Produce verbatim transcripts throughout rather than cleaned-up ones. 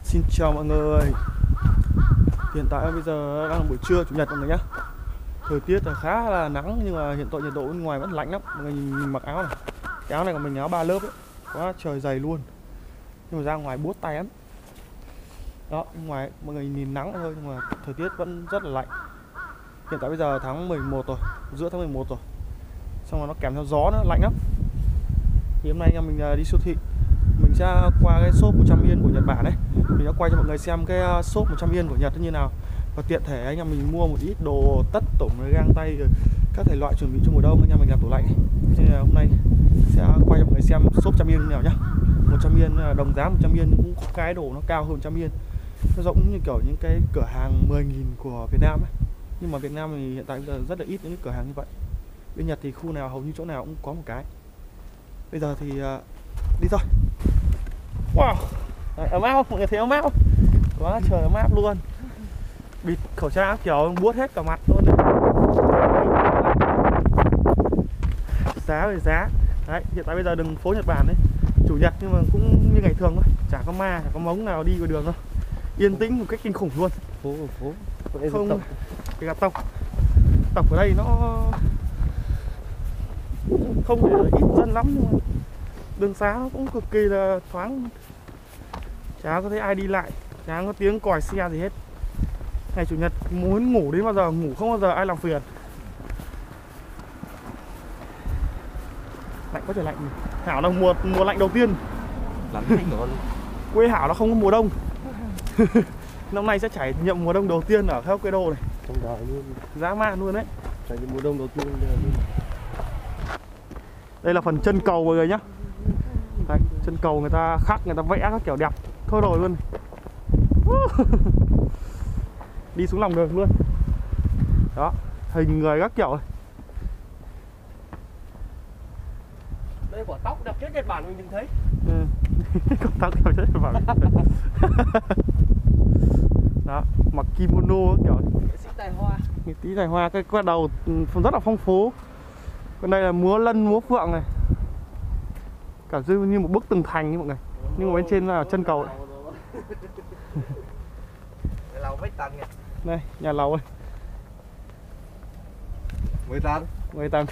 Xin chào mọi người. Hiện tại bây giờ đang là buổi trưa chủ nhật mọi người nhé. Thời tiết là khá là nắng nhưng mà hiện tại nhiệt độ bên ngoài vẫn lạnh lắm. Mọi người nhìn mình mặc áo này. Cái áo này của mình áo ba lớp ấy. Quá trời dày luôn. Nhưng mà ra ngoài buốt tay lắm. Đó, bên ngoài mọi người nhìn nắng thôi nhưng mà thời tiết vẫn rất là lạnh. Hiện tại bây giờ tháng mười một rồi, giữa tháng mười một rồi. Xong rồi nó kèm theo gió nữa, lạnh lắm. Thì hôm nay anh em mình đi siêu thị. Mình sẽ qua cái shop một trăm yên của Nhật Bản đấy. Mình đã quay cho mọi người xem cái shop một trăm yên của Nhật như nào. Và tiện thể anh em mình mua một ít đồ tất tủng, găng tay, các thể loại chuẩn bị cho mùa đông anh em mình làm tủ lạnh. Nên là hôm nay sẽ quay cho mọi người xem shop một trăm yên như nào nhá. một trăm yên đồng giá một trăm yên cũng có cái đồ nó cao hơn một trăm yên. Nó giống như kiểu những cái cửa hàng mười nghìn của Việt Nam ấy. Nhưng mà Việt Nam thì hiện tại bây giờ rất là ít những cái cửa hàng như vậy. Bên Nhật thì khu nào hầu như chỗ nào cũng có một cái. Bây giờ thì đi thôi. Wow, đấy, ấm áp không? Mọi người thấy ấm áp không? Quá trời ấm áp luôn. Bịt khẩu trang kiểu buốt hết cả mặt luôn đấy. Giá về giá. Đấy, hiện tại bây giờ đường phố Nhật Bản đấy, chủ nhật nhưng mà cũng như ngày thường thôi, chả có ma, chả có mống nào đi qua đường đâu. Yên tĩnh một cách kinh khủng luôn. Phố phố không cái gặp tộc. Tộc ở đây nó không phải là ít dân lắm nhưng mà đường xá nó cũng cực kỳ là thoáng. Chả có thấy ai đi lại, chả có tiếng còi xe gì hết. Ngày chủ nhật muốn ngủ đến bao giờ ngủ, không bao giờ ai làm phiền. Lạnh quá trời lạnh. Hảo là mùa mùa lạnh đầu tiên. Lạnh thích nữa. Quê Hảo nó không có mùa đông. Năm nay sẽ trải nghiệm mùa đông đầu tiên ở Hokkaido này. Trong đời luôn. Dã man luôn đấy. Trải nghiệm mùa đông đầu tiên. Đây là phần chân cầu mọi người nhá. Đây, chân cầu người ta khắc, người ta vẽ các kiểu đẹp thôi rồi luôn. Đi xuống lòng đường luôn. Đó, hình người các kiểu này. Đây quả tóc đẹp nhất Nhật Bản mình từng thấy. Ừ. Quả tóc đẹp nhất Nhật Bản. Đó, mặc kimono kiểu nghệ sĩ tài hoa. Nghệ sĩ tài hoa, cái quay đầu rất là phong phú. Còn đây là múa lân, múa phượng này. Cảm giác như một bức tường thành như mọi người. Nhưng mà bên trên là chân cầu này. Nhà lầu mấy tầng nhỉ? Đây, nhà lầu ơi. mười tầng. mười tầng.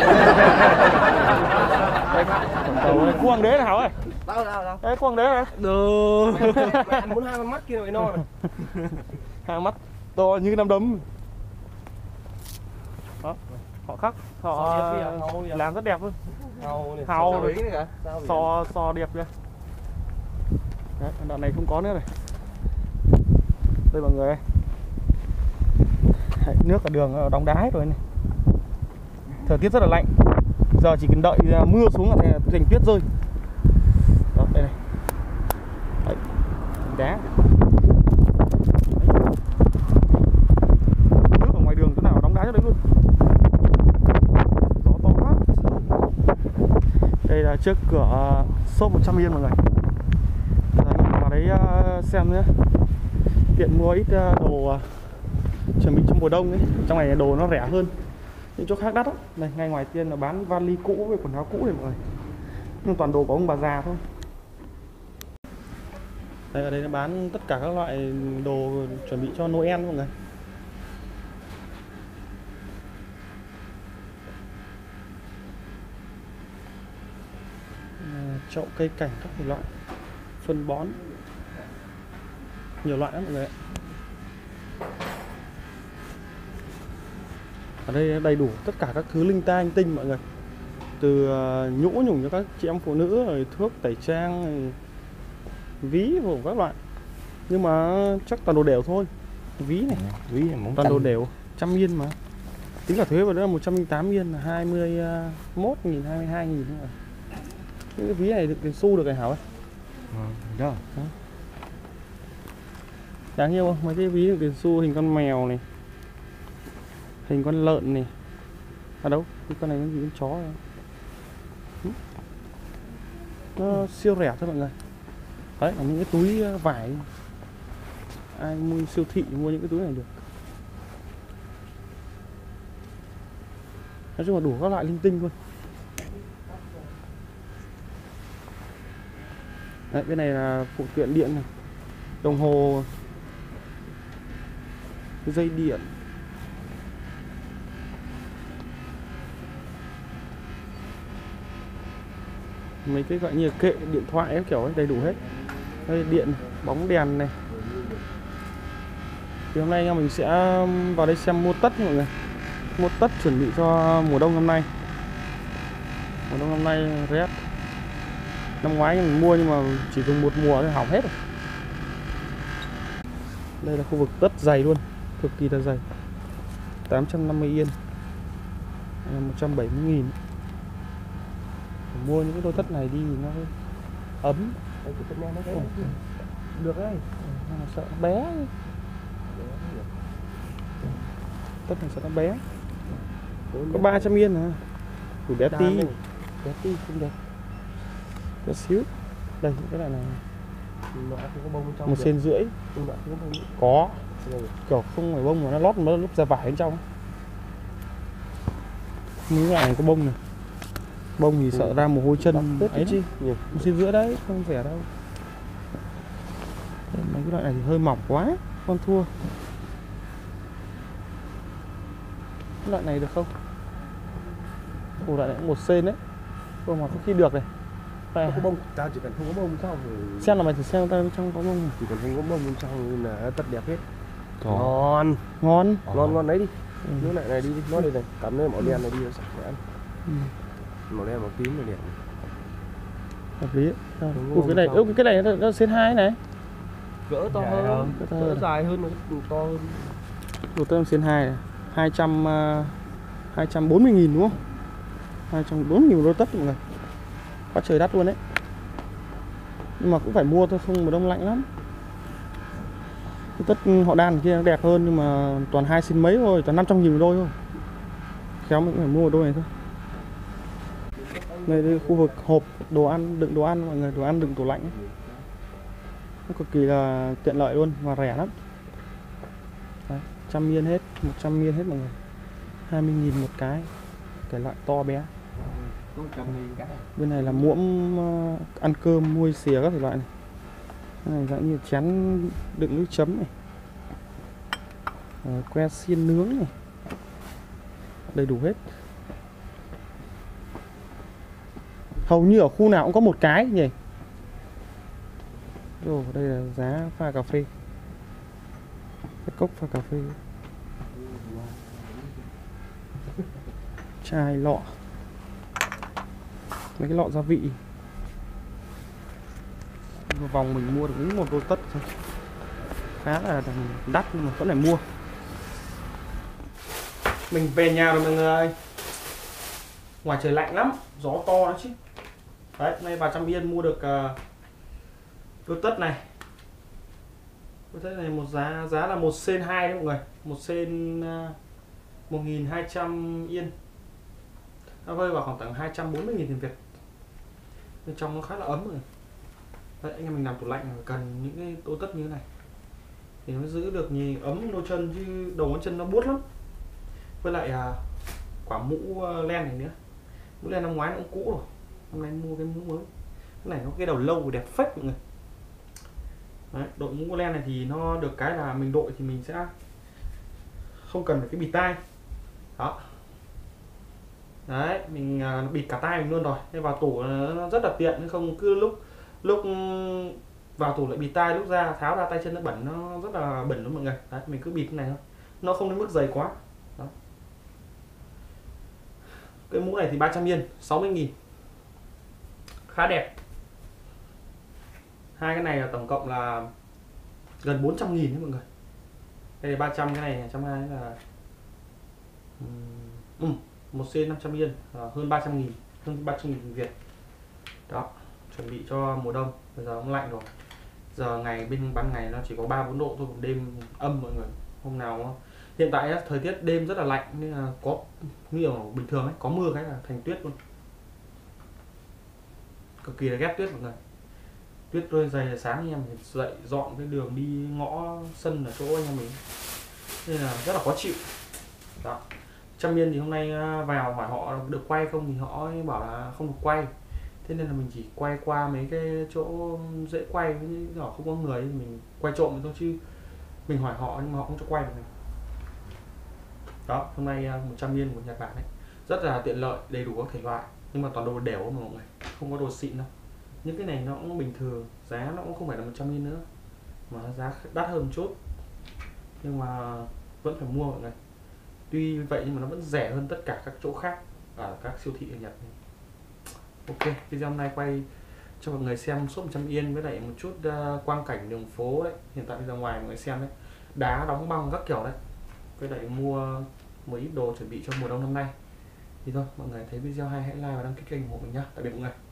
Đây, cầu này, quốc hoàng đế này Hảo ơi. Đâu đâu đâu. Đấy, quốc hoàng đế này. Đồ. Anh muốn hai con mắt kia rồi no rồi. Hai mắt to như cái nắm đấm. Đó, họ khắc, họ làm rất đẹp luôn. Hầu này, Hầu sò này. biển này cả. So so đẹp kìa. Đấy, đoạn này không có nữa này. Đây mọi người ơi. Đấy, nước ở đường đóng đá hết rồi này. Thời tiết rất là lạnh. Giờ chỉ cần đợi mưa xuống là thành tuyết rơi. Đó, đây này. Đấy, đá. Nước ở ngoài đường chỗ nào đóng đá cho đấy luôn. Gió to quá. Đây là trước cửa shop một trăm yên mọi người. Giờ vào đấy xem nhé. Tiện mua ít đồ chuẩn bị cho mùa đông ấy. Trong này đồ nó rẻ hơn những chỗ khác đắt lắm. Này, ngay ngoài tiên là bán vali cũ với quần áo cũ này mọi người. Nhưng toàn đồ của ông bà già thôi. Đây, ở đây nó bán tất cả các loại đồ chuẩn bị cho Noel mọi người. Chậu cây cảnh các loại, phân bón, nhiều loại lắm mọi người ạ. Ở đây đầy đủ tất cả các thứ linh ta linh tinh mọi người. Từ nhũ nhủng cho các chị em phụ nữ, rồi thuốc tẩy trang, rồi ví của các loại. Nhưng mà chắc toàn đồ đều thôi. Ví này, ví này toàn đồ đều, trăm yên mà. Tính cả thuế vào đó là một trăm lẻ tám yên, là hai mươi mốt nghìn, hai mươi hai nghìn thôi. Cái ví này được tiền xu được này Hảo ấy. Ừ, đó. Đó. Đáng yêu không? Mấy cái ví được tiền xu hình con mèo này, hình con lợn này. À đâu? Cái con này nó gì, con chó này. Nó siêu rẻ thôi mọi người. Đấy, là những cái túi vải. Ai mua siêu thị mua những cái túi này được. Nói chung là đủ các loại linh tinh luôn. Đấy, bên này là phụ kiện điện này. Đồng hồ, dây điện, mấy cái gọi như là kệ điện thoại ấy, kiểu ấy, đầy đủ hết. Đây điện, bóng đèn này. Thì hôm nay anh em mình sẽ vào đây xem mua tất mọi người. Mua tất chuẩn bị cho mùa đông năm nay. Mùa đông năm nay rét. Năm ngoái mình mua nhưng mà chỉ dùng một mùa thôi hỏng hết rồi. Đây là khu vực tất dày luôn, cực kỳ là dày. tám trăm năm mươi yên, một trăm bảy mươi nghìn. Mua những cái đôi tất này đi thì nó ấm. Đây, cái tất nó Ồ, được đấy. mà sợ nó bé. Tất này sợ nó bé. Có ba trăm yên à. Đủ bé tí. Bé tí không đẹp. Bé xíu. Đây những cái này này. Một sen rưỡi. Có. Kiểu không phải bông mà nó lót một lúc ra vải bên trong. Những loại này có bông này. Bông thì sợ ra mồ hôi chân ấy chứ. Một sen rưỡi đấy, không rẻ đâu. Mấy cái loại này thì hơi mỏng quá, con thua. Cái loại này được không? Ồ, loại này cũng một sen đấy. Bông mà có khi được này. Không có bông, tao chỉ cần không có bông sao rồi. Xem là mày thử xem tao bên trong có bông này. Chỉ cần không có bông bên trong là tất đẹp hết. Có. Ngon. Ngon. Ngon ngon đấy đi. Ừ. Nước này này đi đi, nó đây này, cắm lên màu đen này đi nó sạch sẽ ăn. Ừ. Màu đen màu tím này đẹp. Hợp lý. Ủa cái này, ơ cái này nó, nó sen hai này. Cỡ to Dài hơn, hơn, cỡ to cỡ hơn. dài hơn, nó to hơn. Đồ tôm sen hai này, hai trăm hai trăm bốn mươi nghìn đúng không? hai trăm bốn mươi nghìn đô tất mọi người. Quá trời đắt luôn đấy. Nhưng mà cũng phải mua thôi, không mùa đông lạnh lắm. Cái tất họ đan kia nó đẹp hơn nhưng mà toàn hai xin mấy thôi, toàn năm trăm nghìn một đôi thôi. Khéo mình cũng phải mua một đôi này thôi. Đây là khu vực hộp đồ ăn, đựng đồ ăn mọi người, đồ ăn đựng tủ lạnh ấy. Nó cực kỳ là tiện lợi luôn và rẻ lắm. Đấy, một trăm yên hết, một trăm yên hết mọi người. hai mươi nghìn một cái. Cái loại to bé. Bên này là muỗng uh, ăn cơm, muôi xìa các thể loại này. Cái này dạng như chén đựng nước chấm này. Uh, que xiên nướng này. Đầy đủ hết. Hầu như ở khu nào cũng có một cái nhỉ. Ồ, đây là giá pha cà phê. Cái cốc pha cà phê. Chai lọ. Mấy cái lọ gia vị. Một vòng mình mua được đúng một đôi tất thôi. Khá là đắt nhưng mà vẫn phải mua. Mình về nhà rồi mọi người ơi. Ngoài trời lạnh lắm, gió to đó chứ. Đấy, hôm nay ba trăm yên mua được uh, đôi tất này. Đôi tất này một giá giá là một sen hai đấy mọi người. Một sen uh, một nghìn hai trăm yên. Nó rơi vào khoảng tầm hai trăm bốn mươi nghìn tiền Việt. Bên trong nó khá là ấm rồi. Đấy, anh em mình làm tủ lạnh cần những cái đôi tất như thế này thì nó giữ được nhìn ấm đôi chân, chứ đầu ngón chân nó buốt lắm. Với lại uh, quả mũ uh, len này nữa. Mũ len năm ngoái nó cũng cũ rồi. Hôm nay mua cái mũ mới. Cái này nó cái đầu lâu và đẹp phết mọi người. Đấy, đội mũ len này thì nó được cái là mình đội thì mình sẽ không cần phải cái bịt tai. Đó. Đấy, mình uh, bịt cả tay mình luôn rồi. Nên vào tủ nó rất là tiện, không cứ lúc lúc vào tủ lại bịt tai, lúc ra tháo ra tay chân nó bẩn, nó rất là bẩn luôn mọi người. Đấy, mình cứ bịt cái này thôi. Nó không đến mức dày quá. Đó. Cái mũ này thì ba trăm yên, sáu mươi nghìn. Khá đẹp. Hai cái này là tổng cộng là gần bốn trăm nghìn đấy mọi người. Đây là ba trăm, cái này một trăm hai mươi là ừ, một sen năm trăm yên, hơn ba trăm nghìn, hơn ba trăm nghìn Việt. Đó, chuẩn bị cho mùa đông. Bây giờ cũng lạnh rồi. Giờ ngày bên ban ngày nó chỉ có ba bốn độ thôi, còn đêm âm mọi người. Hôm nào hiện tại á, thời tiết đêm rất là lạnh nên là có như ở bình thường ấy, có mưa cái là thành tuyết luôn. Cực kỳ là ghét tuyết mọi người. Tuyết rơi dày sáng anh em dậy dọn cái đường đi ngõ sân ở chỗ anh em mình nên là rất là khó chịu. Đó. Trăm yên thì hôm nay vào hỏi họ được quay không thì họ bảo là không được quay. Thế nên là mình chỉ quay qua mấy cái chỗ dễ quay, những nhỏ không có người thì mình quay trộm thôi, chứ mình hỏi họ nhưng mà họ không cho quay được mình. Đó, hôm nay một trăm yên của Nhật Bản đấy, rất là tiện lợi, đầy đủ các thể loại, nhưng mà toàn đồ đều mà mọi người, không có đồ xịn đâu. Những cái này nó cũng bình thường, giá nó cũng không phải là một trăm yên nữa, mà giá đắt hơn một chút, nhưng mà vẫn phải mua mọi người. Tuy vậy nhưng mà nó vẫn rẻ hơn tất cả các chỗ khác ở các siêu thị ở Nhật. Ok, video hôm nay quay cho mọi người xem shop một trăm yên với lại một chút uh, quang cảnh đường phố đấy. Hiện tại đi ra ngoài mọi người xem đấy, đá đóng băng các kiểu đấy, với lại mua một ít đồ chuẩn bị cho mùa đông năm nay. Thì thôi, mọi người thấy video hay hãy like và đăng ký kênh ủng hộ mình nhé. Tạm biệt mọi người.